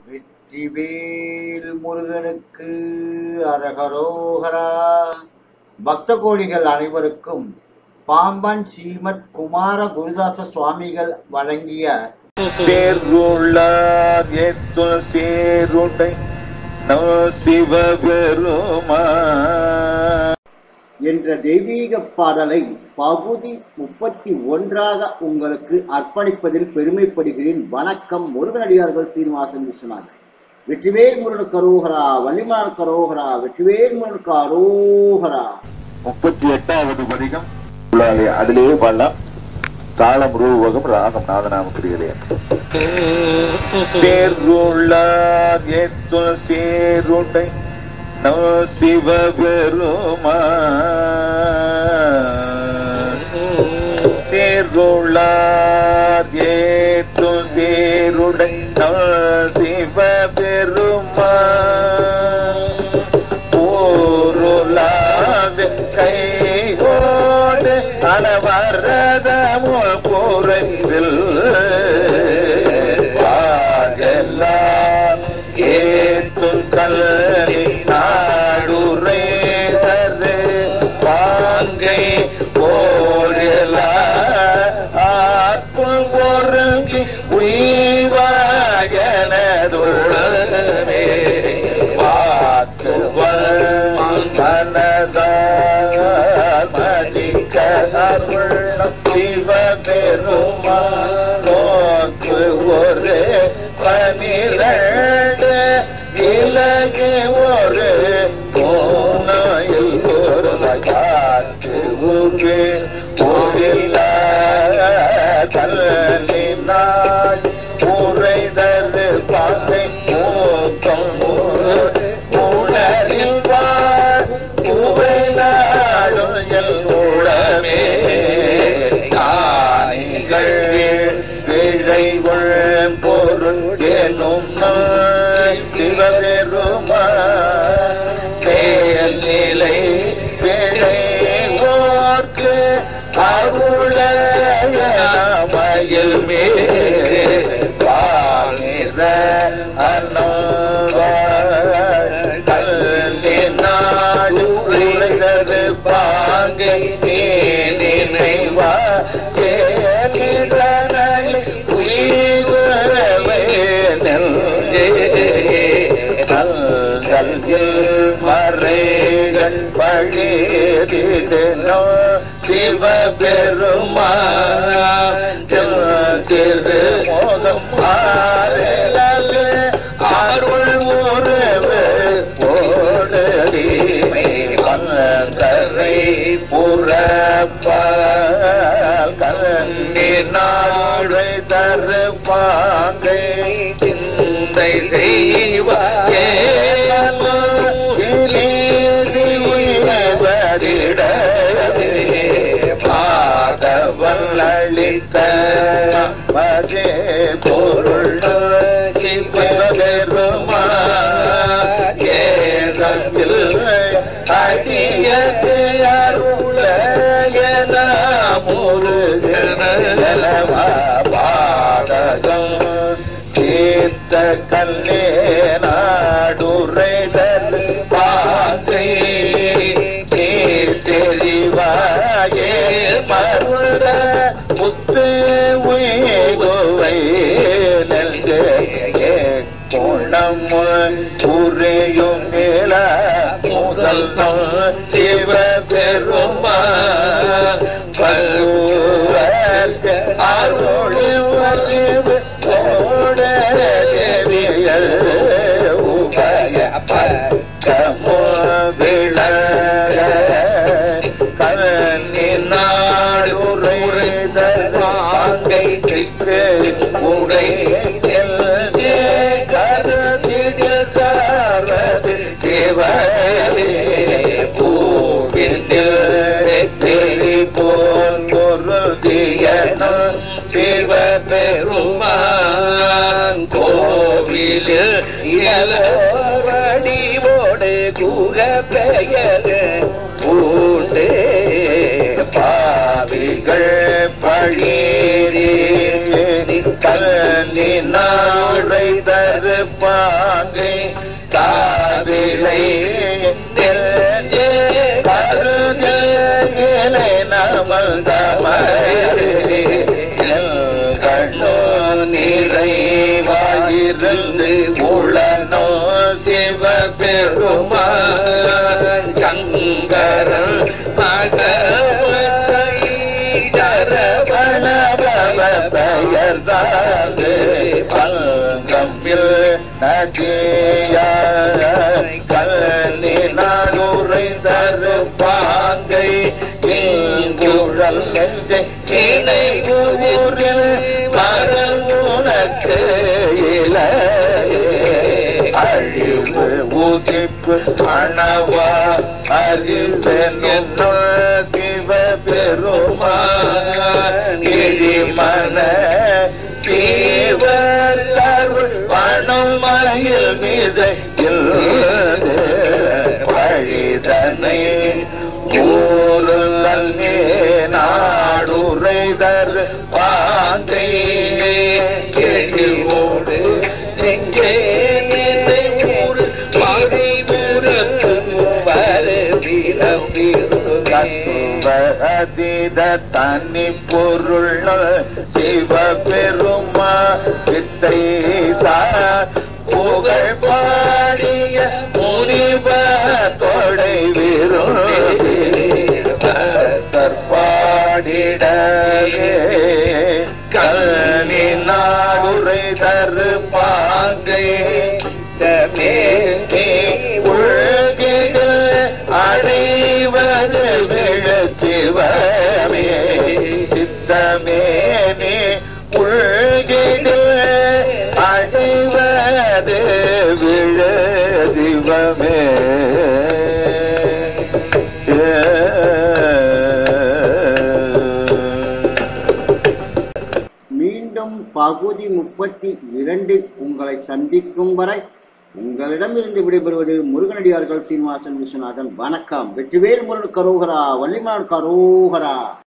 வெற்றிவேல் முருகனுக்கு அரகரோகரா. பக்த கோடிகள் அனைவருக்கும் பாம்பன் ஸ்ரீமத் குமார குருதாச சுவாமிகள் வழங்கிய என்ற தெய்வீக பாடலை பகுதி 31 உங்களுக்கு அர்ப்பணிப்பதில் பெருமைப்படுகிறேன். வணக்கம். முருகனடியார்கள் சீனிவாசன் விஸ்வநாதன். வெற்றிவேல் முருகனுக்கு அரோகரா, வள்ளிமலனுக்கு அரோகரா, வெற்றிவேல் முருகனுக்கு அரோகரா. 38வது பதிகம் அதிலேயே பாடலாம். தாளம் ரூபகம் ராகம் நாதநாம கிரிகளே. சேர்ருள்ளார் ஏத்துள் சேருடை சிவபெருமான். சேர்ருள்ளார் ஏத்துள் சேருடை சிவபெருமான். போருளாது கைகோடு அளவரதமுள் குறைந்தில் பாகெல்லாம் ஏத்தும் கல்வி நாடுரை தரு பாங்கை போரலா ஆற்புள் பொருங்கி உய்வாகனதுள்ளமே வாக்குவல் மனதால் மதிக்க அருளும் சிவபெருமான். நோக்கு ஒரு 12 இலகு ஒரு கோணையில் ஒரு காற்று ஊரு பொருள கல்லினாய் உரைதரு பாதை மூக்கம் உணரில் வாழ் உவை நாடும் எல் உளமே. ஞானிகள் விழைவுள் பொருள் எனும் சிவபெருமான். செயல் நிலை விழைவோர்க்கு அருளமயில் மேற்ற அந்நாடு உரைதரு பாங்கை நினைவா மறைகள் பழிதினோ சிவபெருமான். திரு மோகம் அருள் உறவு ஓடடிமை கரை புறப்பால் கண்ணி நாடு தரு பாங்கை சிந்தை செய்வாயே பாதவல்லித்த மதே பொருள் சிவபெருமான். ஏதமில் அடிய அருள என முருகனவா பாதகம் தீர்த்த கல்லே நாடுரைதல் பாங்கை தெரிவாயே மருள முத்து உய்வை நல்கே குணம் புரியும் மேல முதல் சிவபெருமான். அருள் அறிவு ஓட தேவியல் உபய பக்கமோ விளங்க கண்ணி நாடுரைத பாங்கை உடை கருதில் சாரது சிவரே பூவில் தெரி போன் பொருதியன சிவபெருமான். கோவிலில் இளவடிவோடு கூற பெயர் பூண்டே பாவிகள் பழி கல்லினாரை தருப்பாங்கை காவிலை நெஞ்சே கருதிலை நமந்தமரே கண்ணோ நிறைவாயிருந்து உளனோ சிவபெருமான் சங்கரன் மகவத்தை ஜரவணபவ பெயர்தாது பங்கம்பில் நதியாய் கல்லினாலுரை தருப்பாங்கை குழல் நெஞ்சை இணை ஊரில் மரல் உனக்கு இல அழிவு உதிப்பு அணவா அறிவன் என்னும் சிவபெருமான் இழிமன தீவர் அருள் பணம் மயில் மிசையில் வழிதனை ஊருள் நாடுரைதர் பாந்தை எழிவோடு நெஞ்சே அதீத தனி பொருள் சிவபெருமா வித்தை புகழ் பாடிய முனிவ தொடை தற்பாடிடவே கல்வி நாடுரை தரு பாங்கை உள்கிட அடைவது விழச்சிவமே சித்தமே நீ உள்கிட அடைவது விழதிவமே மீண்டும் பகுதி 32 உங்களை சந்திக்கும் வரை உங்களிடமிருந்து விடைபெறுவது முருகனடியார்கள் சீனிவாசன் விஸ்வநாதன். வணக்கம். வெற்றிவேல் முருகனுக்கு அரோகரா, வள்ளிமலனுக்கு அரோகரா.